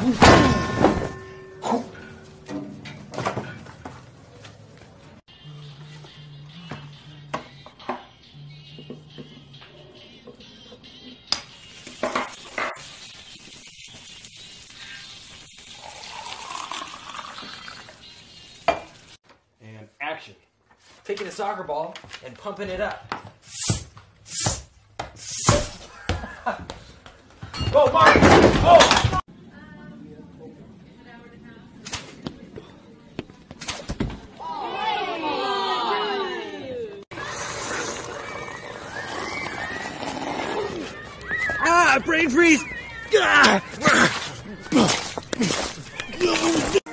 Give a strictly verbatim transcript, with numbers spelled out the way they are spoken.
And action. Taking a soccer ball and pumping it up. Go, Mark! Go! Ah, brain freeze! Ah!